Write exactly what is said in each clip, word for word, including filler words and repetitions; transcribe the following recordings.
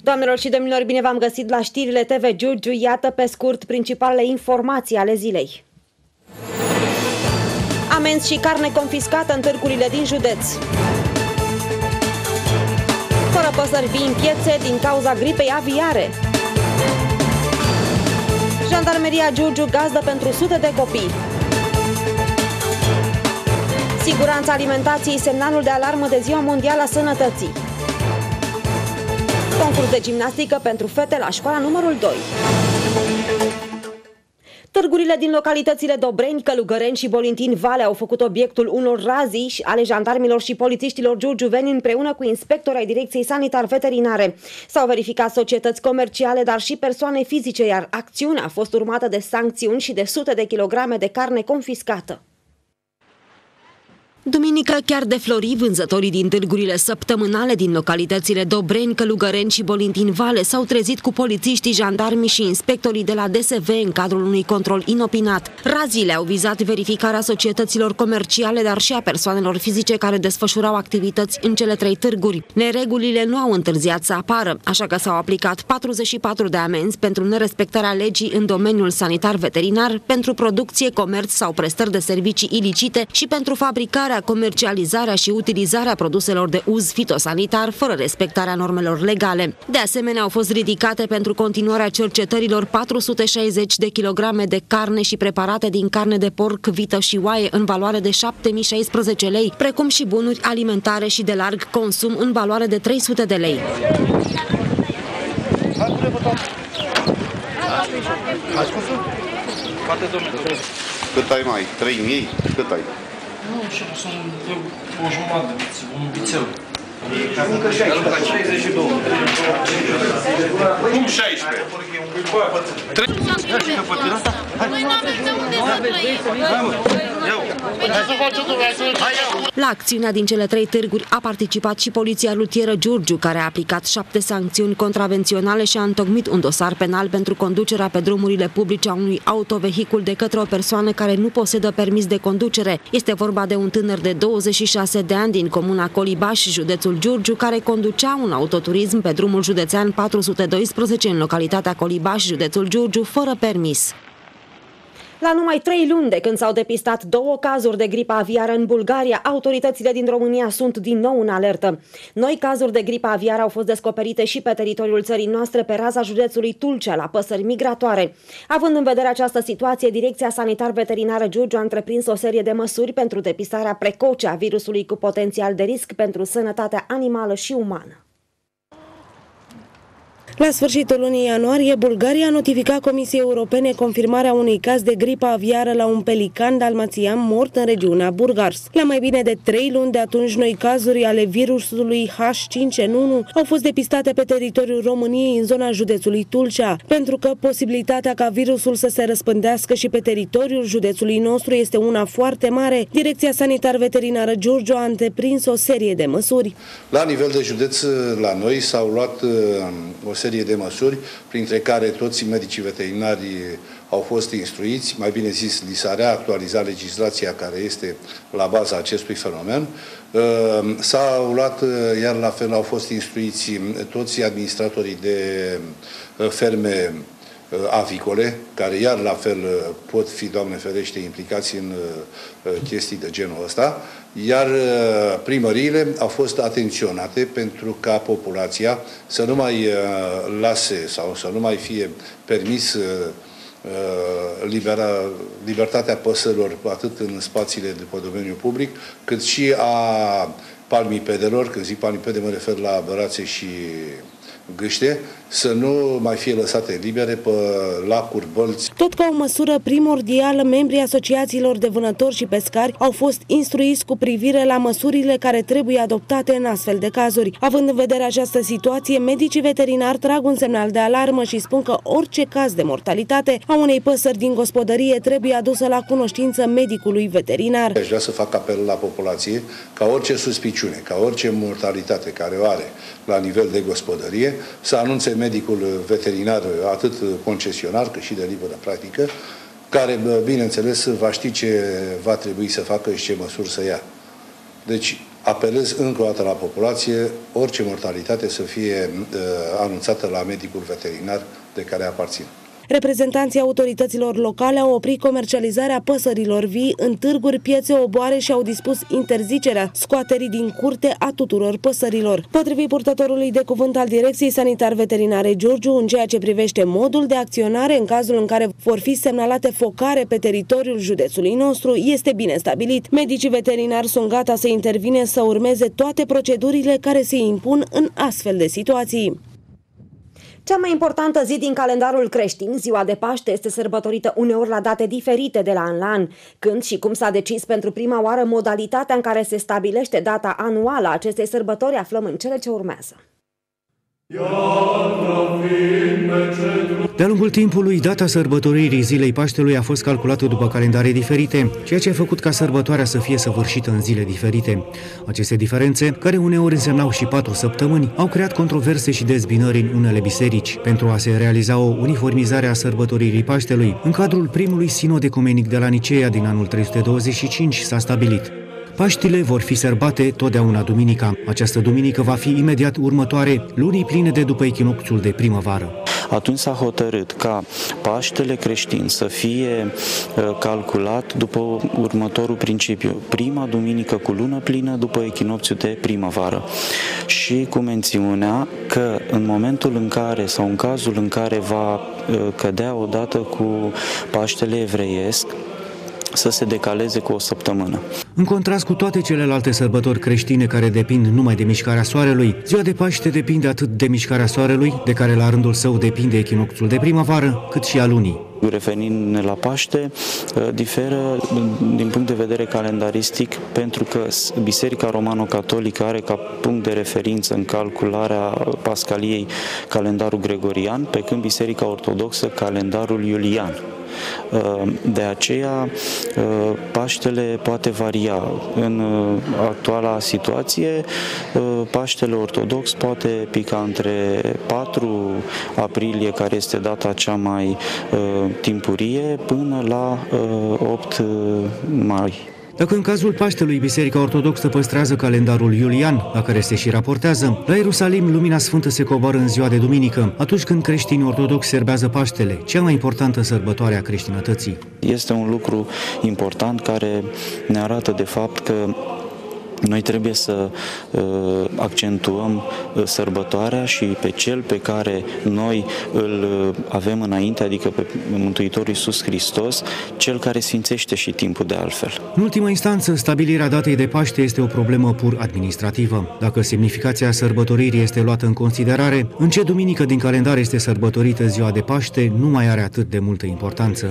Doamnelor și domnilor, bine v-am găsit la știrile T V Giurgiu. Iată pe scurt principalele informații ale zilei. Amenzi și carne confiscată în târgurile din județ. Fără păsări vii în piețe din cauza gripei aviare. Jandarmeria Giurgiu gazdă pentru sute de copii. Siguranța alimentației, semnalul de alarmă de Ziua Mondială a Sănătății. Concurs de gimnastică pentru fete la școala numărul doi. Târgurile din localitățile Dobreni, Călugăreni și Bolintin Vale au făcut obiectul unor razii ale jandarmilor și polițiștilor giurgiuveni împreună cu inspectori ai Direcției Sanitar-Veterinare. S-au verificat societăți comerciale, dar și persoane fizice, iar acțiunea a fost urmată de sancțiuni și de sute de kilograme de carne confiscată. Duminică, chiar de flori, vânzătorii din târgurile săptămânale din localitățile Dobreni, Călugăreni și Bolintin Vale s-au trezit cu polițiștii, jandarmii și inspectorii de la D S V în cadrul unui control inopinat. Raziile au vizat verificarea societăților comerciale, dar și a persoanelor fizice care desfășurau activități în cele trei târguri. Neregulile nu au întârziat să apară, așa că s-au aplicat patruzeci și patru de amenzi pentru nerespectarea legii în domeniul sanitar-veterinar, pentru producție, comerț sau prestări de servicii ilicite și pentru fabricarea, comercializarea și utilizarea produselor de uz fitosanitar fără respectarea normelor legale. De asemenea, au fost ridicate pentru continuarea cercetărilor patru sute șaizeci de kilograme de carne și preparate din carne de porc, vită și oaie în valoare de șapte mii șaisprezece lei, precum și bunuri alimentare și de larg consum în valoare de trei sute de lei. Cât ai mai? trei mii? Cât ai? Nu, și sunt o jumătate, un bițel. Încă șaizeci și doi. Cum șaisprezece? La acțiunea din cele trei târguri a participat și Poliția Rutieră Giurgiu, care a aplicat șapte sancțiuni contravenționale și a întocmit un dosar penal pentru conducerea pe drumurile publice a unui autovehicul de către o persoană care nu posedă permis de conducere. Este vorba de un tânăr de douăzeci și șase de ani din comuna Colibaș, județul Giurgiu, care conducea un autoturism pe drumul județean patru sute doisprezece în localitatea Colibaș, județul Giurgiu, fără permis. La numai trei luni de când s-au depistat două cazuri de gripă aviară în Bulgaria, autoritățile din România sunt din nou în alertă. Noi cazuri de gripă aviară au fost descoperite și pe teritoriul țării noastre, pe raza județului Tulcea, la păsări migratoare. Având în vedere această situație, Direcția Sanitar-Veterinară Giurgiu a întreprins o serie de măsuri pentru depistarea precoce a virusului cu potențial de risc pentru sănătatea animală și umană. La sfârșitul lunii ianuarie, Bulgaria a notificat Comisiei Europene confirmarea unui caz de gripă aviară la un pelican dalmațian mort în regiunea Burgars. La mai bine de trei luni de atunci, noi cazuri ale virusului H cinci N unu au fost depistate pe teritoriul României în zona județului Tulcea. Pentru că posibilitatea ca virusul să se răspândească și pe teritoriul județului nostru este una foarte mare, Direcția Sanitar-Veterinară Giurgiu a întreprins o serie de măsuri. La nivel de județ, la noi s-au luat o serie de măsuri, printre care toți medicii veterinari au fost instruiți, mai bine zis, li s-a reactualizat legislația care este la baza acestui fenomen. S-au luat, iar la fel au fost instruiți toți administratorii de ferme avicole, care iar la fel pot fi, Doamne ferește, implicați în chestii de genul ăsta, iar primăriile au fost atenționate pentru ca populația să nu mai lase sau să nu mai fie permis libera, libertatea păsărilor atât în spațiile de pe domeniul public, cât și a palmipedelor. Când zic palmipede, mă refer la bărațe și gâște, să nu mai fie lăsate libere pe lacuri, bălți. Tot ca o măsură primordială, membrii asociațiilor de vânători și pescari au fost instruiți cu privire la măsurile care trebuie adoptate în astfel de cazuri. Având în vedere această situație, medicii veterinari trag un semnal de alarmă și spun că orice caz de mortalitate a unei păsări din gospodărie trebuie adusă la cunoștință medicului veterinar. Aș vrea să fac apel la populație ca orice suspiciune, ca orice mortalitate care o are la nivel de gospodărie, să anunțe medicul veterinar, atât concesionar cât și de liberă practică, care, bineînțeles, va ști ce va trebui să facă și ce măsuri să ia. Deci, apelez încă o dată la populație, orice mortalitate să fie uh, anunțată la medicul veterinar de care aparțin. Reprezentanții autorităților locale au oprit comercializarea păsărilor vii în târguri, piețe, oboare și au dispus interzicerea scoaterii din curte a tuturor păsărilor. Potrivit purtătorului de cuvânt al Direcției Sanitar-Veterinare Giurgiu, în ceea ce privește modul de acționare în cazul în care vor fi semnalate focare pe teritoriul județului nostru, este bine stabilit. Medicii veterinari sunt gata să intervine, să urmeze toate procedurile care se impun în astfel de situații. Cea mai importantă zi din calendarul creștin, ziua de Paște, este sărbătorită uneori la date diferite de la an la an. Când și cum s-a decis pentru prima oară modalitatea în care se stabilește data anuală a acestei sărbători, aflăm în cele ce urmează. De-a lungul timpului, data sărbătoririi Zilei Paștelui a fost calculată după calendare diferite, ceea ce a făcut ca sărbătoarea să fie săvârșită în zile diferite. Aceste diferențe, care uneori însemnau și patru săptămâni, au creat controverse și dezbinări în unele biserici. Pentru a se realiza o uniformizare a sărbătoririi Paștelui, în cadrul primului sinod ecumenic de la Niceea din anul trei sute douăzeci și cinci s-a stabilit: Paștile vor fi sărbate totdeauna duminica. Această duminică va fi imediat următoare lunii pline de după echinocțiul de primăvară. Atunci s-a hotărât ca Paștele creștin să fie calculat după următorul principiu: prima duminică cu lună plină după echinocțiul de primăvară, și cu mențiunea că în momentul în care sau în cazul în care va cădea odată cu Paștele evreiesc, să se decaleze cu o săptămână. În contrast cu toate celelalte sărbători creștine care depind numai de mișcarea soarelui, ziua de Paște depinde atât de mișcarea soarelui, de care la rândul său depinde echinocțiul de primăvară, cât și a lunii. Referindu-ne la Paște, diferă din punct de vedere calendaristic, pentru că Biserica Romano-Catolică are ca punct de referință în calcularea Pascaliei calendarul gregorian, pe când Biserica Ortodoxă calendarul iulian. De aceea, Paștele poate varia. În actuala situație, Paștele ortodox poate pica între patru aprilie, care este data cea mai timpurie, până la opt mai. Dacă în cazul Paștelui Biserica Ortodoxă păstrează calendarul iulian, la care se și raportează, la Ierusalim lumina sfântă se coboară în ziua de duminică, atunci când creștinii ortodoxi serbează Paștele, cea mai importantă sărbătoare a creștinătății. Este un lucru important care ne arată de fapt că noi trebuie să uh, accentuăm uh, sărbătoarea și pe cel pe care noi îl uh, avem înainte, adică pe Mântuitorul Iisus Hristos, cel care sfințește și timpul de altfel. În ultima instanță, stabilirea datei de Paște este o problemă pur administrativă. Dacă semnificația sărbătoririi este luată în considerare, în ce duminică din calendar este sărbătorită ziua de Paște nu mai are atât de multă importanță.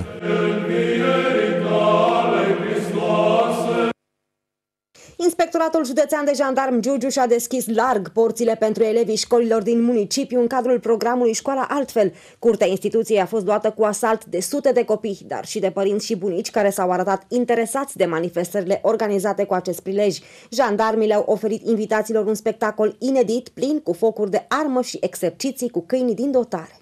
Inspectoratul Județean de Jandarmi Giurgiu și-a deschis larg porțile pentru elevii școlilor din municipiu în cadrul programului Școala Altfel. Curtea instituției a fost luată cu asalt de sute de copii, dar și de părinți și bunici care s-au arătat interesați de manifestările organizate cu acest prilej. Jandarmii le-au oferit invitațiilor un spectacol inedit, plin cu focuri de armă și exerciții cu câini din dotare.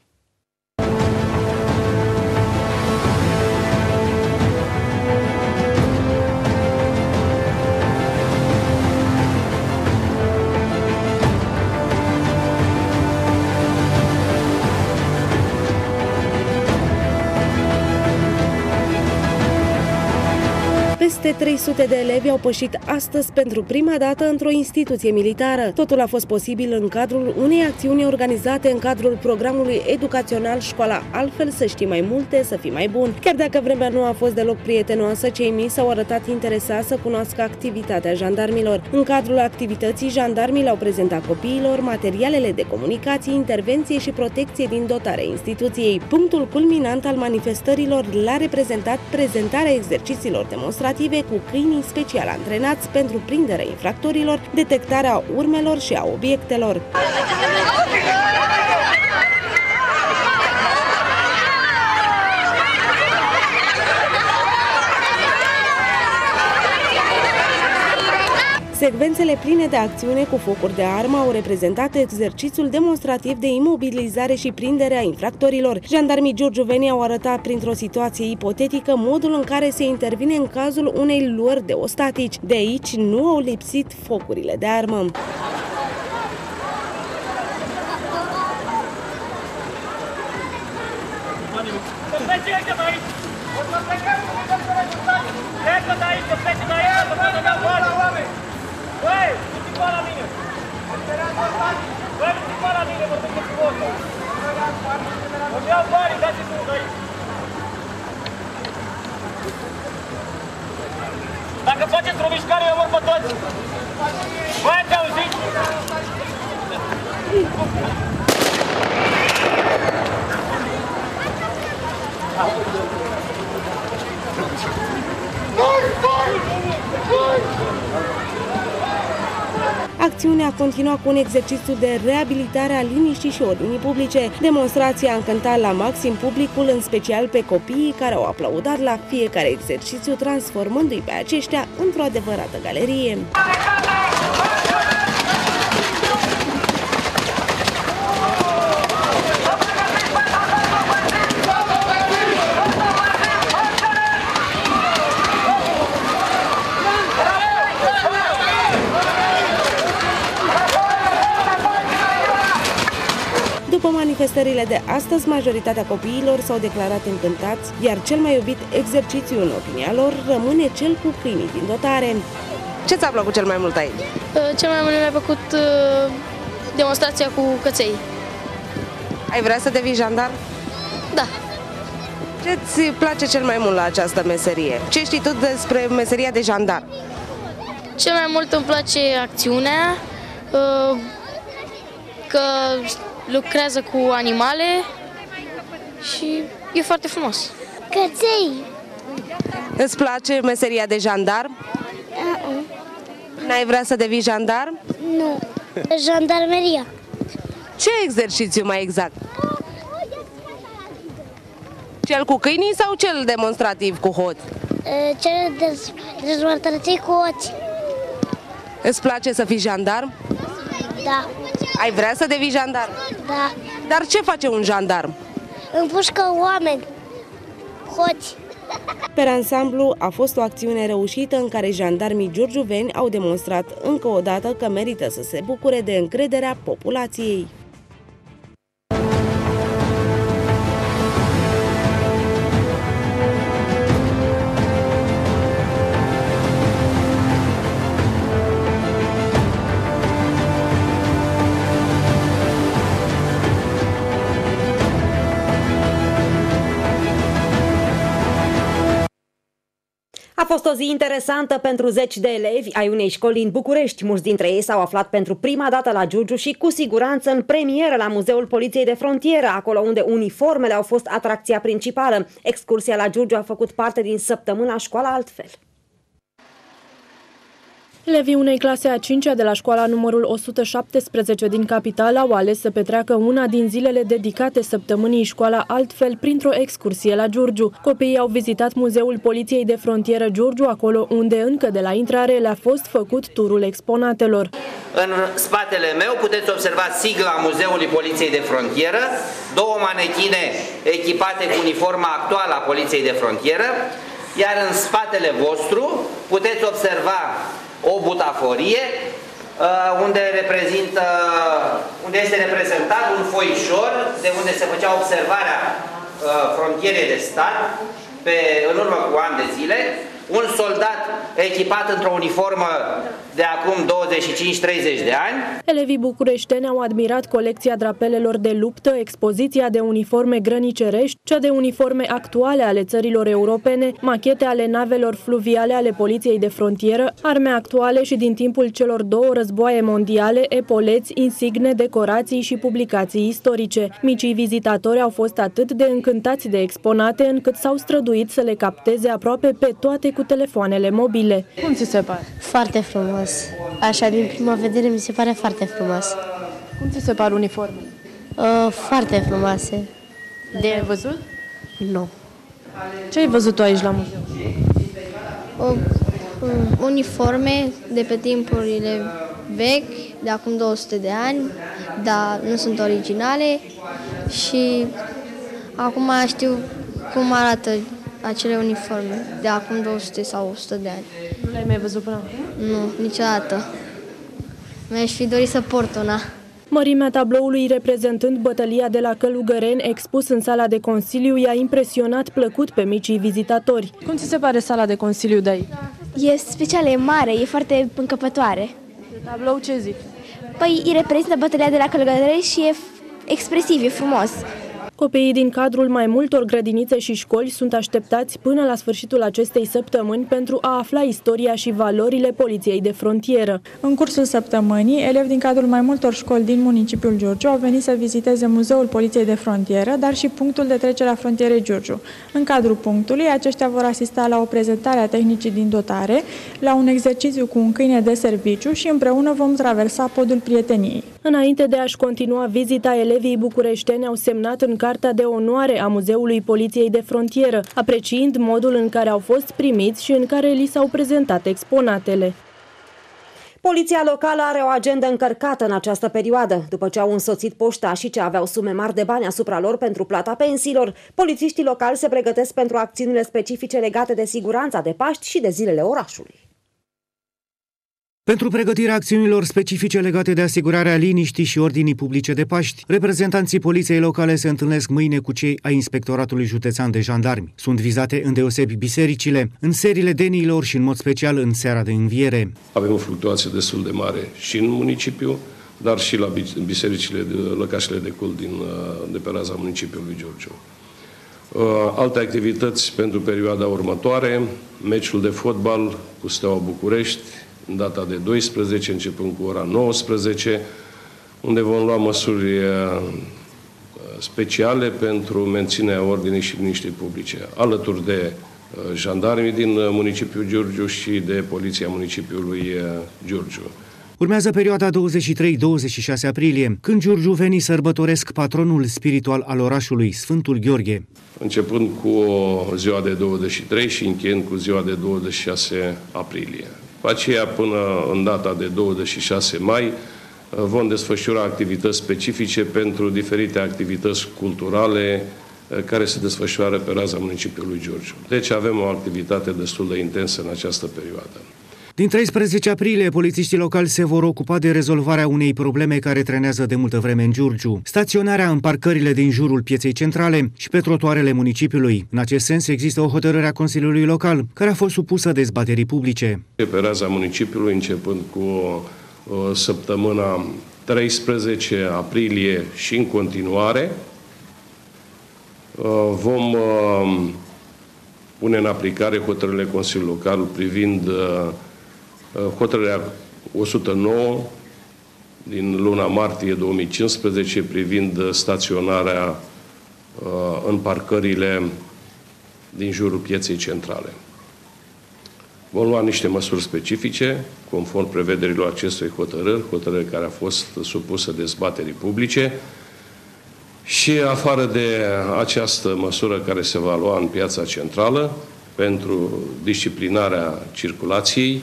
Peste trei sute de elevi au pășit astăzi pentru prima dată într-o instituție militară. Totul a fost posibil în cadrul unei acțiuni organizate în cadrul programului educațional Școala Altfel, să știi mai multe, să fii mai bun. Chiar dacă vremea nu a fost deloc prietenoasă, cei mici s-au arătat interesați să cunoască activitatea jandarmilor. În cadrul activității, jandarmii le-au prezentat copiilor materialele de comunicație, intervenție și protecție din dotarea instituției. Punctul culminant al manifestărilor l-a reprezentat prezentarea exercițiilor demonstrative cu câinii special antrenați pentru prinderea infractorilor, detectarea urmelor și a obiectelor. Secvențele pline de acțiune cu focuri de armă au reprezentat exercițiul demonstrativ de imobilizare și prindere a infractorilor. Jandarmii giurgiuveni au arătat printr-o situație ipotetică modul în care se intervine în cazul unei luări de ostatici. De aici nu au lipsit focurile de armă. Plecă de aici, plece de aici, să vadă mea bani! Băi, nu-ți la mine! Băi, nu-ți la mine, mă duc cu votul! Îmi iau banii, dați-i tu de aici! Dacă faceți o mișcare, eu mor pe toți! Băi, ați auzit? Acțiunea continua cu un exercițiu de reabilitare a liniștii și ordinii publice. Demonstrația a încântat la maxim publicul, în special pe copiii care au aplaudat la fiecare exercițiu, transformându-i pe aceștia într-o adevărată galerie. După manifestările de astăzi, majoritatea copiilor s-au declarat încântați, iar cel mai iubit exercițiu în opinia lor rămâne cel cu câinii din dotare. Ce ți-a plăcut cel mai mult aici? Cel mai mult mi-a plăcut uh, demonstrația cu căței. Ai vrea să devii jandar? Da. Ce-ți place cel mai mult la această meserie? Ce știi tu despre meseria de jandar? Cel mai mult îmi place acțiunea, uh, că lucrează cu animale și e foarte frumos. Căței! Îți place meseria de jandar? Uh-uh. N-ai vrea să devii jandar? Nu. Jandarmeria. Ce exercițiu mai exact? Cel cu câinii sau cel demonstrativ cu hoți? Cel demonstrativ cu hoți. Îți place să fii jandar? Da. Ai vrea să devii jandar? Da. Dar ce face un jandarm? Împușcă oameni, hoți. Per ansamblu, a fost o acțiune reușită în care jandarmii giurgiuveni au demonstrat încă o dată că merită să se bucure de încrederea populației. A fost o zi interesantă pentru zeci de elevi ai unei școli din București. Mulți dintre ei s-au aflat pentru prima dată la Giurgiu și cu siguranță în premieră la Muzeul Poliției de Frontieră, acolo unde uniformele au fost atracția principală. Excursia la Giurgiu a făcut parte din săptămâna Școala Altfel. Elevii unei clase a cincea de la școala numărul o sută șaptesprezece din capitală au ales să petreacă una din zilele dedicate săptămânii Școala Altfel printr-o excursie la Giurgiu. Copiii au vizitat Muzeul Poliției de Frontieră Giurgiu, acolo unde încă de la intrare le-a fost făcut turul exponatelor. În spatele meu puteți observa sigla Muzeului Poliției de Frontieră, două manechine echipate cu uniforma actuală a Poliției de Frontieră, iar în spatele vostru puteți observa o butaforie unde, reprezintă, unde este reprezentat un foișor de unde se făcea observarea frontierei de stat pe, în urmă cu ani de zile, un soldat echipat într-o uniformă de acum douăzeci și cinci treizeci de ani. Elevii bucureșteni au admirat colecția drapelelor de luptă, expoziția de uniforme grănicerești, cea de uniforme actuale ale țărilor europene, machete ale navelor fluviale ale Poliției de Frontieră, arme actuale și din timpul celor două războaie mondiale, epoleți, insigne, decorații și publicații istorice. Micii vizitatori au fost atât de încântați de exponate încât s-au străduit să le capteze aproape pe toate cu telefoanele mobile. Cum ți se pare? Foarte frumos. Așa, din prima vedere, mi se pare foarte frumos. Cum ți se par uniformele? Uh, foarte frumoase. De... Ai văzut? Nu. Ce ai văzut tu aici la muzeu? Uh, Uniforme de pe timpurile vechi, de acum două sute de ani, dar nu sunt originale și acum știu cum arată acele uniforme de acum două sute sau o sută de ani. Nu le-ai mai văzut până acum? Nu, niciodată. Mi-aș fi dorit să port una. Mărimea tabloului reprezentând bătălia de la Călugăreni, expus în sala de consiliu, i-a impresionat plăcut pe micii vizitatori. Cum ți se pare sala de consiliu de aici? E specială, e mare, e foarte încăpătoare. De tablou ce zici? Păi îi reprezintă bătălia de la Călugăreni și e expresiv, e frumos. Copiii din cadrul mai multor grădinițe și școli sunt așteptați până la sfârșitul acestei săptămâni pentru a afla istoria și valorile poliției de frontieră. În cursul săptămânii, elevi din cadrul mai multor școli din municipiul Giurgiu au venit să viziteze Muzeul Poliției de Frontieră, dar și punctul de trecere a frontierei Giurgiu. În cadrul punctului, aceștia vor asista la o prezentare a tehnicii din dotare, la un exercițiu cu un câine de serviciu și împreună vom traversa podul prieteniei. Înainte de a-și continua vizita, elevii bucureșteni au semnat în Cartea de Onoare a Muzeului Poliției de Frontieră, apreciind modul în care au fost primiți și în care li s-au prezentat exponatele. Poliția locală are o agendă încărcată în această perioadă. După ce au însoțit poștașii ce aveau sume mari de bani asupra lor pentru plata pensiilor, polițiștii locali se pregătesc pentru acțiunile specifice legate de siguranța de Paști și de zilele orașului. Pentru pregătirea acțiunilor specifice legate de asigurarea liniștii și ordinii publice de Paști, reprezentanții poliției locale se întâlnesc mâine cu cei ai Inspectoratului Județean de Jandarmi. Sunt vizate îndeosebi bisericile, în serile deniilor și în mod special în seara de înviere. Avem o fluctuație destul de mare și în municipiu, dar și la bisericile, lăcașele de cult din, de pe raza municipiului Giurgiu. Alte activități pentru perioada următoare, meciul de fotbal cu Steaua București, în data de doisprezece, începând cu ora nouăsprezece, unde vom lua măsuri speciale pentru menținerea ordinii și liniștii publice, alături de jandarmii din municipiul Giurgiu și de Poliția municipiului Giurgiu. Urmează perioada douăzeci și trei douăzeci și șase aprilie, când giurgiuvenii sărbătoresc patronul spiritual al orașului, Sfântul Gheorghe. Începând cu ziua de douăzeci și trei și încheiând cu ziua de douăzeci și șase aprilie. După aceea, până în data de douăzeci și șase mai, vom desfășura activități specifice pentru diferite activități culturale care se desfășoară pe raza municipiului Giurgiu. Deci avem o activitate destul de intensă în această perioadă. Din treisprezece aprilie, polițiștii locali se vor ocupa de rezolvarea unei probleme care trenează de multă vreme în Giurgiu: staționarea în parcările din jurul pieței centrale și pe trotuarele municipiului. În acest sens există o hotărâre a Consiliului Local, care a fost supusă dezbaterii publice. Pe raza municipiului, începând cu săptămâna treisprezece aprilie și în continuare, vom pune în aplicare hotărârile Consiliului Local privind hotărârea o sută nouă din luna martie două mii cincisprezece privind staționarea în parcările din jurul pieței centrale. Vom lua niște măsuri specifice, conform prevederilor acestui hotărâri, hotărâri care a fost supusă dezbaterii publice, și afară de această măsură care se va lua în piața centrală pentru disciplinarea circulației,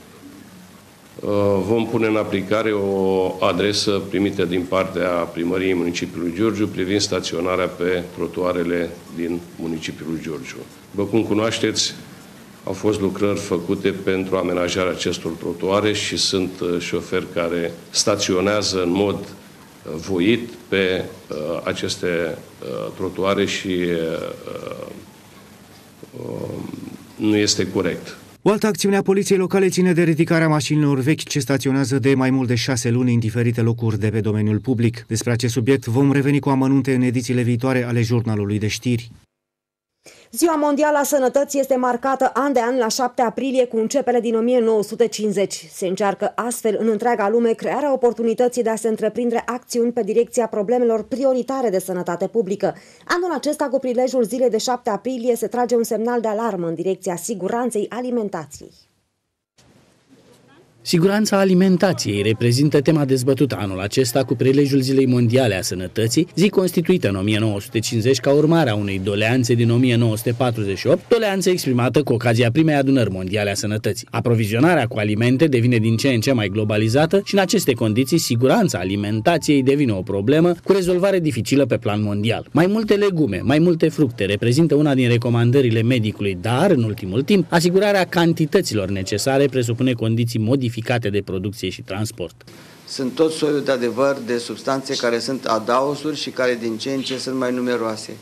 vom pune în aplicare o adresă primită din partea Primăriei Municipiului Giurgiu privind staționarea pe trotuarele din municipiul Giurgiu. După cum cunoașteți, au fost lucrări făcute pentru amenajarea acestor trotuare și sunt șoferi care staționează în mod voit pe uh, aceste uh, trotuare și uh, uh, nu este corect. O altă acțiune a poliției locale ține de ridicarea mașinilor vechi ce staționează de mai mult de șase luni în diferite locuri de pe domeniul public. Despre acest subiect vom reveni cu amănunte în edițiile viitoare ale Jurnalului de Știri. Ziua Mondială a Sănătății este marcată an de an la șapte aprilie cu începere din o mie nouă sute cincizeci. Se încearcă astfel în întreaga lume crearea oportunității de a se întreprinde acțiuni pe direcția problemelor prioritare de sănătate publică. Anul acesta, cu prilejul zilei de șapte aprilie, se trage un semnal de alarmă în direcția siguranței alimentației. Siguranța alimentației reprezintă tema dezbătută anul acesta cu prilejul Zilei Mondiale a Sănătății, zi constituită în o mie nouă sute cincizeci ca urmare a unei doleanțe din o mie nouă sute patruzeci și opt, doleanță exprimată cu ocazia primei adunări mondiale a sănătății. Aprovizionarea cu alimente devine din ce în ce mai globalizată și în aceste condiții siguranța alimentației devine o problemă cu rezolvare dificilă pe plan mondial. Mai multe legume, mai multe fructe reprezintă una din recomandările medicului, dar în ultimul timp asigurarea cantităților necesare presupune condiții modificate de producție și transport. Sunt tot soiul de adevăr de substanțe care sunt adaosuri și care din ce în ce sunt mai numeroase.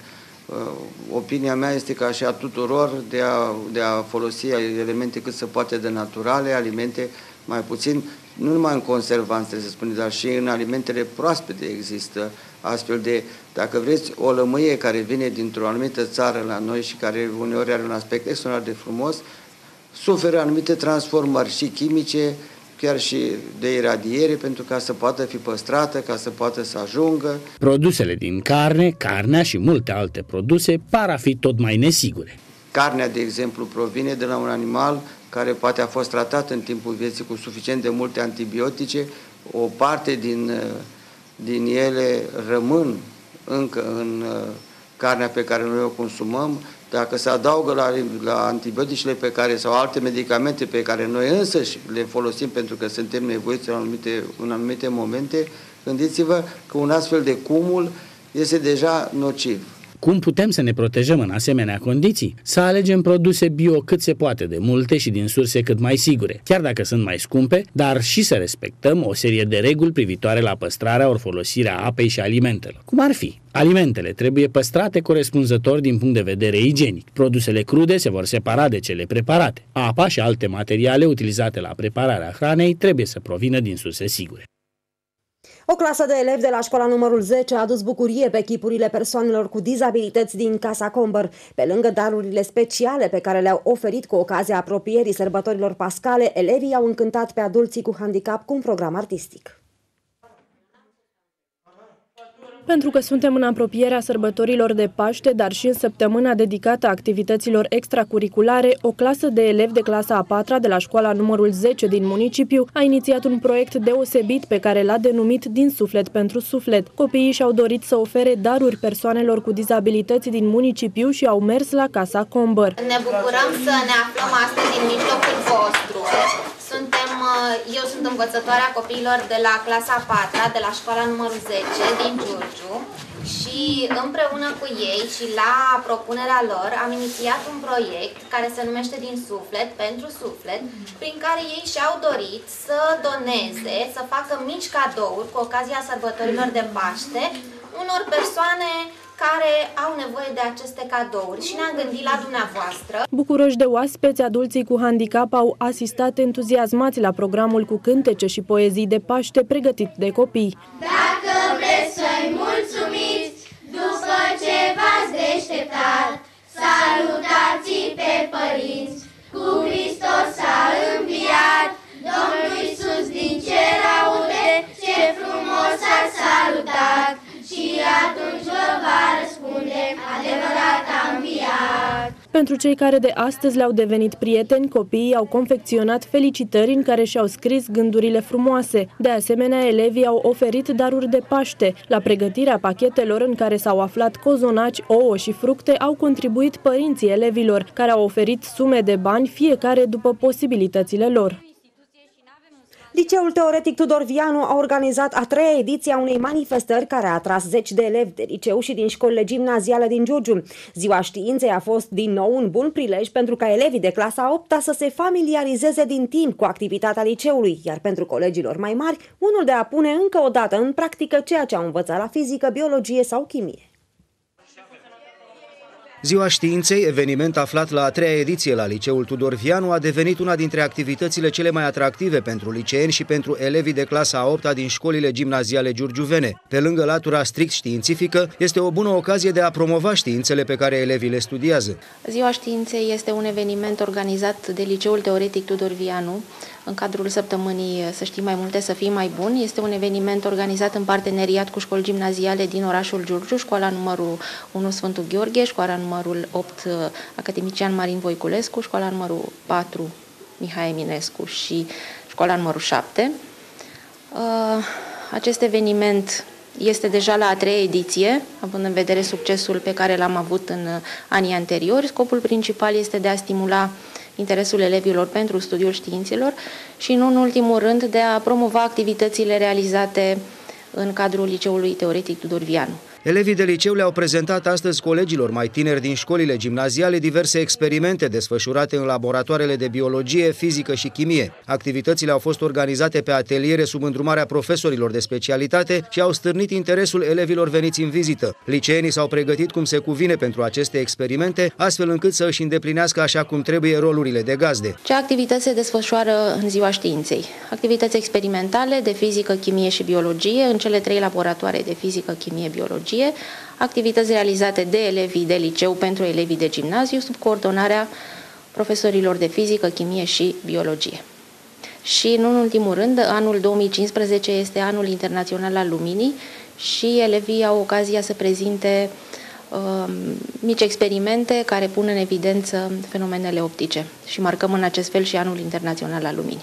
Opinia mea este ca și a tuturor de a, de a folosi elemente cât se poate de naturale, alimente mai puțin, nu numai în conservanți, trebuie să spune, dar și în alimentele proaspete există astfel de, dacă vreți, o lămâie care vine dintr-o anumită țară la noi și care uneori are un aspect extraordinar de frumos, suferă anumite transformări și chimice, chiar și de iradiere, pentru ca să poată fi păstrată, ca să poată să ajungă. Produsele din carne, carnea și multe alte produse par a fi tot mai nesigure. Carnea, de exemplu, provine de la un animal care poate a fost tratat în timpul vieții cu suficient de multe antibiotice. O parte din, din ele rămân încă în carnea pe care noi o consumăm. Dacă se adaugă la, la antibioticele pe care, sau alte medicamente pe care noi însăși le folosim pentru că suntem nevoiți în anumite, în anumite momente, gândiți-vă că un astfel de cumul este deja nociv. Cum putem să ne protejăm în asemenea condiții? Să alegem produse bio cât se poate de multe și din surse cât mai sigure, chiar dacă sunt mai scumpe, dar și să respectăm o serie de reguli privitoare la păstrarea ori folosirea apei și alimentelor. Cum ar fi? Alimentele trebuie păstrate corespunzător din punct de vedere igienic. Produsele crude se vor separa de cele preparate. Apa și alte materiale utilizate la prepararea hranei trebuie să provină din surse sigure. O clasă de elevi de la școala numărul zece a adus bucurie pe chipurile persoanelor cu dizabilități din Casa Comber. Pe lângă darurile speciale pe care le-au oferit cu ocazia apropierii sărbătorilor pascale, elevii au încântat pe adulții cu handicap cu un program artistic. Pentru că suntem în apropierea sărbătorilor de Paște, dar și în săptămâna dedicată activităților extracurriculare, o clasă de elevi de clasa a patra de la școala numărul zece din municipiu a inițiat un proiect deosebit pe care l-a denumit Din suflet pentru suflet. Copiii și-au dorit să ofere daruri persoanelor cu dizabilități din municipiu și au mers la Casa Comber. Ne bucurăm să ne aflăm astăzi în mijlocul vostru. Suntem, eu sunt învățătoarea copiilor de la clasa a patra, de la școala numărul zece din Giurgiu și împreună cu ei și la propunerea lor am inițiat un proiect care se numește Din suflet pentru suflet, prin care ei și-au dorit să doneze, să facă mici cadouri cu ocazia sărbătorilor de Paște unor persoane care au nevoie de aceste cadouri și ne-am gândit la dumneavoastră. Bucuroși de oaspeți, adulții cu handicap au asistat entuziasmați la programul cu cântece și poezii de Paște pregătit de copii. Dacă vreți să-i mulțumiți, după ce v-ați deșteptat, salutați-i pe părinți, cu Hristos a înviat, Domnul Iisus din cer aude, ce frumos ați salutat. Și atunci vă va răspunde, adevărat a înviat. Pentru cei care de astăzi le-au devenit prieteni, copiii au confecționat felicitări în care și-au scris gândurile frumoase. De asemenea, elevii au oferit daruri de Paște. La pregătirea pachetelor în care s-au aflat cozonaci, ouă și fructe au contribuit părinții elevilor, care au oferit sume de bani fiecare după posibilitățile lor. Liceul Teoretic Tudor Vianu a organizat a treia ediție a unei manifestări care a atras zeci de elevi de liceu și din școlile gimnaziale din Giurgiu. Ziua Științei a fost din nou un bun prilej pentru ca elevii de clasa a opta să se familiarizeze din timp cu activitatea liceului, iar pentru colegilor mai mari, unul de a pune încă o dată în practică ceea ce au învățat la fizică, biologie sau chimie. Ziua Științei, eveniment aflat la a treia ediție la Liceul Tudor Vianu, a devenit una dintre activitățile cele mai atractive pentru liceeni și pentru elevii de clasa a opta din școlile gimnaziale giurgiuvene. Pe lângă latura strict științifică, este o bună ocazie de a promova științele pe care elevii le studiază. Ziua Științei este un eveniment organizat de Liceul Teoretic Tudor Vianu, în cadrul săptămânii Să știi mai multe, să fii mai bun. Este un eveniment organizat în parteneriat cu școli gimnaziale din orașul Giurgiu, școala numărul unu Sfântul Gheorghe, școala numărul opt Academician Marin Voiculescu, școala numărul patru Mihai Eminescu și școala numărul șapte. Acest eveniment este deja la a treia ediție, având în vedere succesul pe care l-am avut în anii anteriori. Scopul principal este de a stimula interesul elevilor pentru studiul științelor și, nu în ultimul rând, de a promova activitățile realizate în cadrul Liceului Teoretic Tudor Vianu. Elevii de liceu le-au prezentat astăzi colegilor mai tineri din școlile gimnaziale diverse experimente desfășurate în laboratoarele de biologie, fizică și chimie. Activitățile au fost organizate pe ateliere sub îndrumarea profesorilor de specialitate și au stârnit interesul elevilor veniți în vizită. Liceenii s-au pregătit cum se cuvine pentru aceste experimente, astfel încât să își îndeplinească așa cum trebuie rolurile de gazde. Ce activități se desfășoară în Ziua Științei? Activități experimentale de fizică, chimie și biologie în cele trei laboratoare de fizică, chimie, biologie, activități realizate de elevii de liceu pentru elevii de gimnaziu sub coordonarea profesorilor de fizică, chimie și biologie. Și, nu în ultimul rând, anul două mii cincisprezece este anul internațional al luminii și elevii au ocazia să prezinte uh, mici experimente care pun în evidență fenomenele optice și marcăm în acest fel și anul internațional al luminii.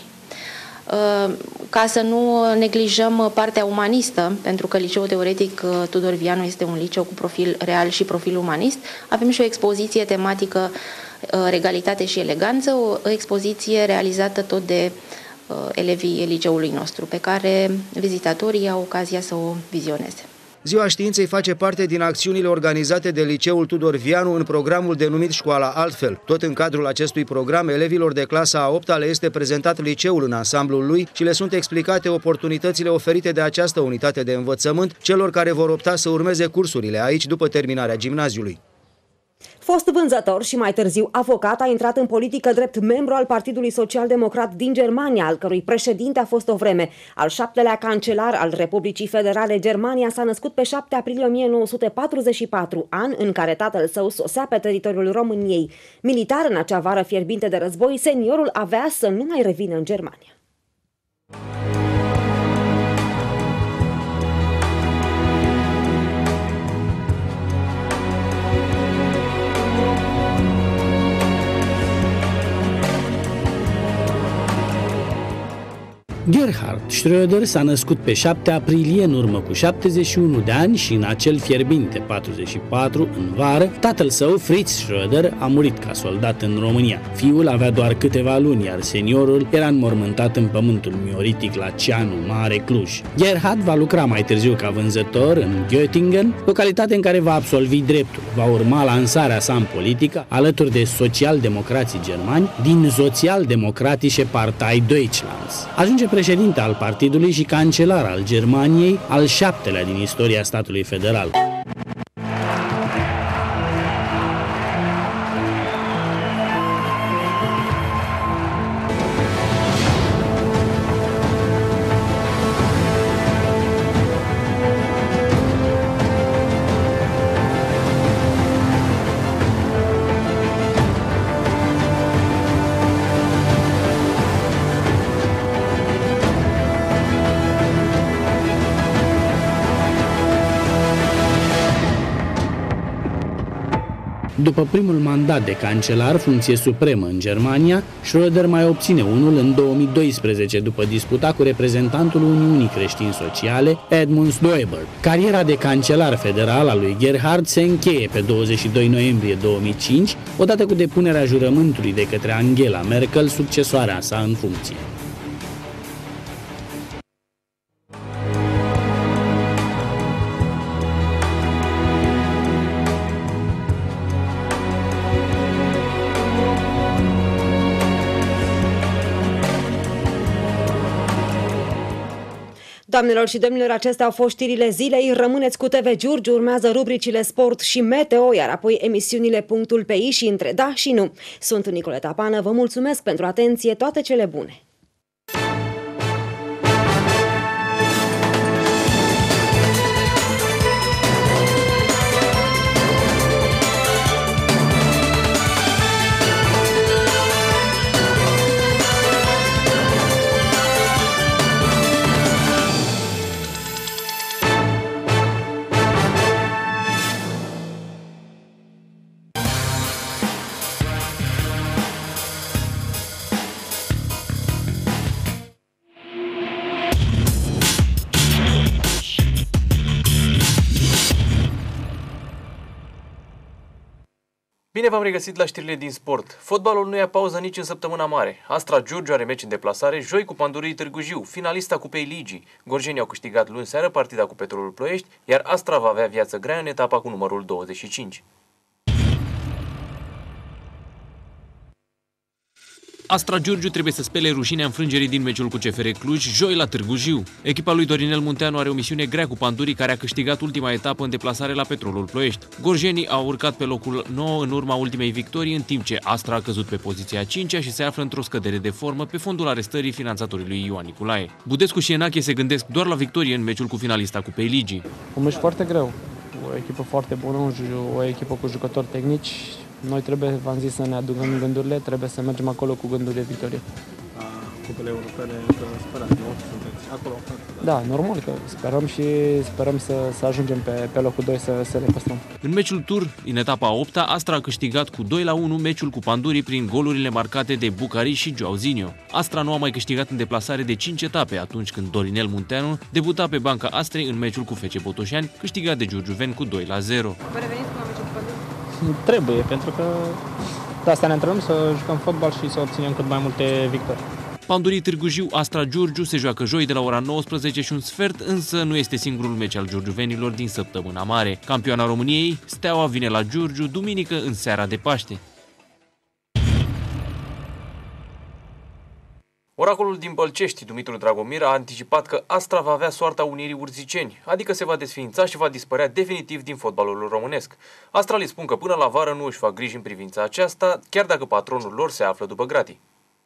Ca să nu neglijăm partea umanistă, pentru că Liceul Teoretic Tudor Vianu este un liceu cu profil real și profil umanist, avem și o expoziție tematică Regalitate și eleganță, o expoziție realizată tot de elevii liceului nostru, pe care vizitatorii au ocazia să o vizioneze. Ziua Științei face parte din acțiunile organizate de Liceul Tudor Vianu în programul denumit Școala Altfel. Tot în cadrul acestui program, elevilor de clasa a opta le este prezentat liceul în ansamblul lui și le sunt explicate oportunitățile oferite de această unitate de învățământ celor care vor opta să urmeze cursurile aici după terminarea gimnaziului. Fost vânzător și mai târziu avocat, a intrat în politică drept membru al Partidului Social-Democrat din Germania, al cărui președinte a fost o vreme. Al șaptelea cancelar al Republicii Federale Germania s-a născut pe șapte aprilie o mie nouă sute patruzeci și patru, an în care tatăl său sosea pe teritoriul României. Militar în acea vară fierbinte de război, seniorul avea să nu mai revină în Germania. Gerhard Schröder s-a născut pe șapte aprilie în urmă cu șaptezeci și unu de ani și în acel fierbinte patruzeci și patru, în vară, tatăl său, Fritz Schröder, a murit ca soldat în România. Fiul avea doar câteva luni, iar seniorul era înmormântat în pământul mioritic la Ceanu Mare, Cluj. Gerhard va lucra mai târziu ca vânzător în Göttingen, localitate în care va absolvi dreptul. Va urma lansarea sa în politică alături de social-democrații germani din Sozialdemokratische Partei Deutschlands. Ajunge președinte al partidului și cancelar al Germaniei, al șaptelea din istoria statului federal. După primul mandat de cancelar, funcție supremă în Germania, Schröder mai obține unul în două mii doisprezece, după disputa cu reprezentantul Uniunii Creștin-Sociale, Edmund Stoiber. Cariera de cancelar federal a lui Gerhard se încheie pe douăzeci și doi noiembrie două mii cinci, odată cu depunerea jurământului de către Angela Merkel, succesoarea sa în funcție. Doamnelor și domnilor, acestea au fost știrile zilei. Rămâneți cu T V Giurgiu, urmează rubricile sport și meteo, iar apoi emisiunile Punctul pe I și Între da și nu. Sunt Nicoleta Pană, vă mulțumesc pentru atenție, toate cele bune! Bine v-am regăsit la știrile din sport. Fotbalul nu ia pauză nici în săptămâna mare. Astra Giurgiu are meci în deplasare joi cu Pandurii Târgu Jiu, finalista Cupei Ligii. Gorjenii au câștigat luni seară partida cu Petrolul Ploiești, iar Astra va avea viață grea în etapa cu numărul douăzeci și cinci. Astra Giurgiu trebuie să spele rușinea înfrângerii din meciul cu C F R Cluj, joi la Târgu Jiu. Echipa lui Dorinel Munteanu are o misiune grea cu Pandurii, care a câștigat ultima etapă în deplasare la Petrolul Ploiești. Gorjenii au urcat pe locul nouă în urma ultimei victorii, în timp ce Astra a căzut pe poziția a cincea și se află într-o scădere de formă pe fondul arestării finanțatorului Ioan Niculae. Budescu și Enache se gândesc doar la victorie în meciul cu finalista Cupei Ligii. Un meci foarte greu, o echipă foarte bună, o echipă cu jucători tehnici. Noi trebuie, v-am zis, să ne aducem gândurile, trebuie să mergem acolo cu gândul de victorie. La cupele europene, că sperați, nu? Sunteți acolo? Da, normal că sperăm și sperăm să, să ajungem pe, pe locul doi să, să le păstrăm. În meciul tur, în etapa a opta, Astra a câștigat cu doi la unu meciul cu Pandurii prin golurile marcate de Bucari și Joauzinho. Astra nu a mai câștigat în deplasare de cinci etape, atunci când Dorinel Munteanu debuta pe banca Astrei în meciul cu F C Botoșani, câștigat de giurgiuveni cu doi la zero. Vă reveniți cu meciul cu Pandurii? Trebuie, pentru că de asta ne antrenăm, să jucăm fotbal și să obținem cât mai multe victorii. Pandurii Târgu Jiu, Astra Giurgiu se joacă joi de la ora nouăsprezece și un sfert, însă nu este singurul meci al giurgiuvenilor din săptămâna mare. Campioana României, Steaua vine la Giurgiu duminică în seara de Paște. Oracolul din Bălcești, Dumitru Dragomir, a anticipat că Astra va avea soarta Unirii Urziceni, adică se va desființa și va dispărea definitiv din fotbalul românesc. Astra le spun că până la vară nu își fac griji în privința aceasta, chiar dacă patronul lor se află după gratii.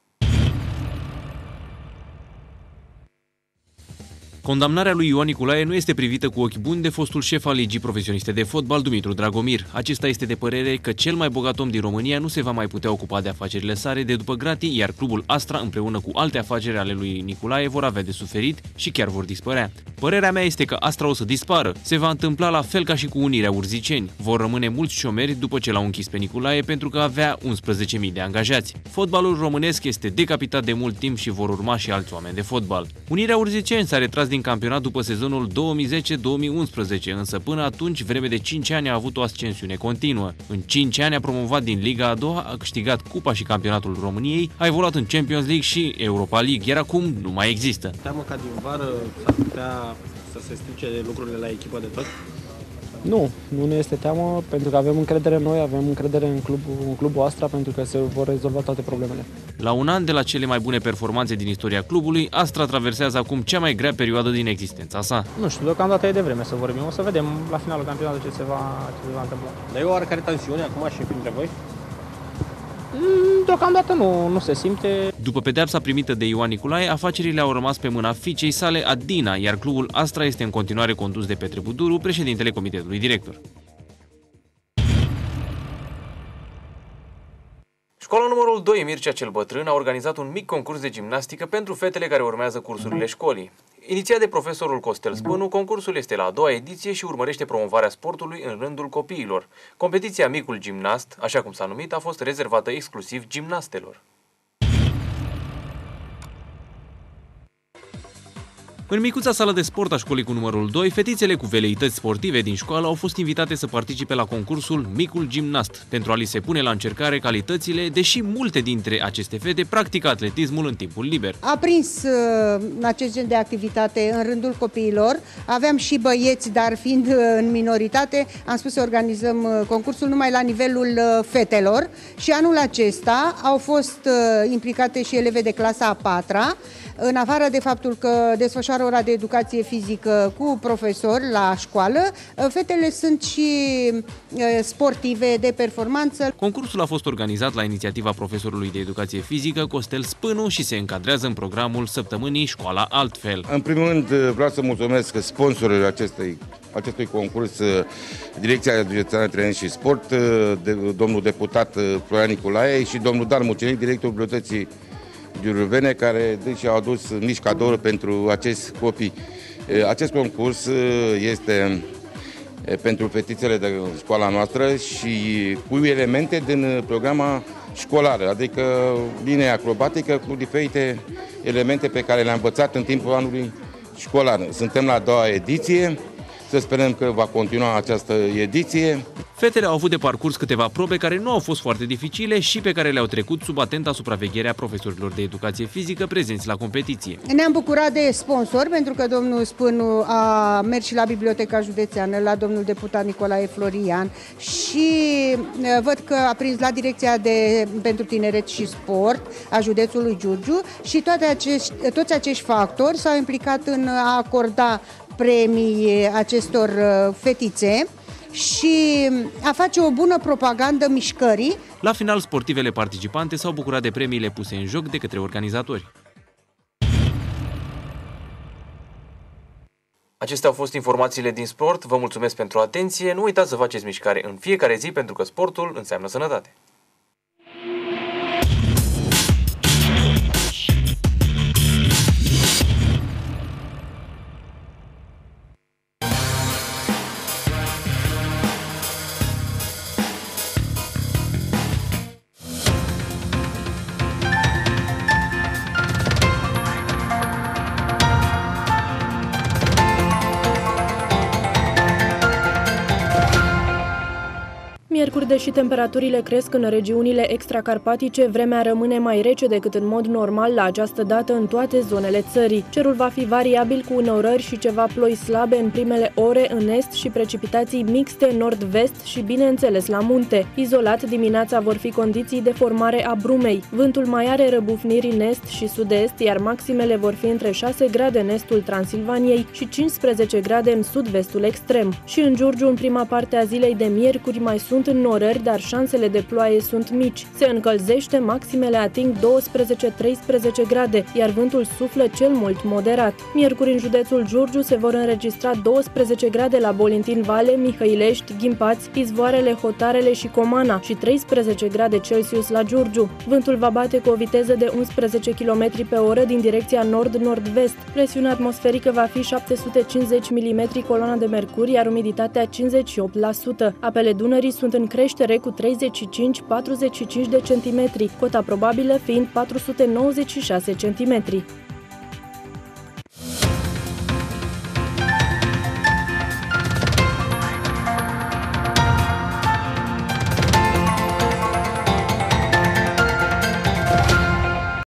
Condamnarea lui Ioan Niculae nu este privită cu ochi buni de fostul șef al Ligii Profesioniste de Fotbal, Dumitru Dragomir. Acesta este de părere că cel mai bogat om din România nu se va mai putea ocupa de afacerile sale de după gratii, iar clubul Astra, împreună cu alte afaceri ale lui Niculae, vor avea de suferit și chiar vor dispărea. Părerea mea este că Astra o să dispară. Se va întâmpla la fel ca și cu Unirea Urziceni. Vor rămâne mulți șomeri după ce l-au închis pe Niculae pentru că avea unsprezece mii de angajați. Fotbalul românesc este decapitat de mult timp și vor urma și alți oameni de fotbal. Unirea Urziceni s-a retras din campionat după sezonul două mii zece două mii unsprezece, însă până atunci, vreme de cinci ani, a avut o ascensiune continuă. În cinci ani a promovat din Liga a doua, a câștigat Cupa și Campionatul României, a evoluat în Champions League și Europa League, iar acum nu mai există. Teamă ca din vară s-ar putea să se strice lucrurile la echipă de tot? Nu, nu ne este teamă, pentru că avem încredere în noi, avem încredere în clubul, în clubul Astra, pentru că se vor rezolva toate problemele. La un an de la cele mai bune performanțe din istoria clubului, Astra traversează acum cea mai grea perioadă din existența sa. Nu știu, deocamdată e de vreme să vorbim, o să vedem la finalul campionatului ce se va, ce se va întâmpla. Dar e o oarecare tensiune acum și printre voi? Deocamdată nu, nu se simte. După pedeapsa primită de Ioan Niculae, afacerile au rămas pe mâna fiicei sale, Adina, iar clubul Astra este în continuare condus de Petre Buduru, președintele comitetului director. Școala numărul doi Mircea cel Bătrân a organizat un mic concurs de gimnastică pentru fetele care urmează cursurile școlii. Inițiat de profesorul Costel Spânu, concursul este la a doua ediție și urmărește promovarea sportului în rândul copiilor. Competiția Micul Gimnast, așa cum s-a numit, a fost rezervată exclusiv gimnastelor. În micuța sală de sport a școlii cu numărul doi, fetițele cu veleități sportive din școală au fost invitate să participe la concursul Micul Gimnast, pentru a li se pune la încercare calitățile, deși multe dintre aceste fete practică atletismul în timpul liber. A prins uh, acest gen de activitate în rândul copiilor, aveam și băieți, dar fiind uh, în minoritate, am spus să organizăm uh, concursul numai la nivelul uh, fetelor și anul acesta au fost uh, implicate și eleve de clasa a patra, în afară de faptul că desfășoară ora de educație fizică cu profesori la școală, fetele sunt și sportive de performanță. Concursul a fost organizat la inițiativa profesorului de educație fizică Costel Spânu și se încadrează în programul săptămânii Școala Altfel. În primul rând vreau să mulțumesc sponsorului acestui, acestui concurs, Direcția Județeană de Antrenament și Sport, de, domnul deputat Florian Niculae și domnul Dan Mucenic, directorul Bibliotecii giurgiuvene, care deci au adus mici cadouri pentru acești copii. Acest concurs este pentru fetițele de școala noastră și cu elemente din programa școlară, adică linie acrobatică cu diferite elemente pe care le-am învățat în timpul anului școlar. Suntem la a doua ediție, Să sperăm că va continua această ediție. Fetele au avut de parcurs câteva probe care nu au fost foarte dificile și pe care le-au trecut sub atenta supraveghere a profesorilor de educație fizică prezenți la competiție. Ne-am bucurat de sponsor pentru că domnul Spânu a mers și la Biblioteca Județeană, la domnul deputat Nicolae Florian și văd că a prins la Direcția de, pentru Tineret și Sport a județului Giurgiu și toate acești, toți acești factori s-au implicat în a acorda premii acestor fetițe și a face o bună propagandă mișcării. La final, sportivele participante s-au bucurat de premiile puse în joc de către organizatori. Acestea au fost informațiile din sport. Vă mulțumesc pentru atenție. Nu uitați să faceți mișcare în fiecare zi, pentru că sportul înseamnă sănătate. Miercuri, deși temperaturile cresc în regiunile extracarpatice, vremea rămâne mai rece decât în mod normal la această dată în toate zonele țării. Cerul va fi variabil cu înnorări și ceva ploi slabe în primele ore în est și precipitații mixte nord-vest și, bineînțeles, la munte. Izolat, dimineața vor fi condiții de formare a brumei. Vântul mai are răbufniri în est și sud-est, iar maximele vor fi între șase grade în estul Transilvaniei și cincisprezece grade în sud-vestul extrem. Și în Giurgiu, în prima parte a zilei de miercuri, mai sunt înnorări, dar șansele de ploaie sunt mici. Se încălzește, maximele ating douăsprezece treisprezece grade, iar vântul suflă cel mult moderat. Miercuri în județul Giurgiu se vor înregistra douăsprezece grade la Bolintin Vale, Mihăilești, Ghimpați, Izvoarele, Hotarele și Comana și treisprezece grade Celsius la Giurgiu. Vântul va bate cu o viteză de unsprezece kilometri pe oră din direcția nord-nord-vest. Presiunea atmosferică va fi șapte sute cincizeci milimetri coloana de mercur, iar umiditatea cincizeci și opt la sută. Apele Dunării sunt în creștere cu treizeci și cinci patruzeci și cinci de centimetri, cota probabilă fiind patru sute nouăzeci și șase centimetri.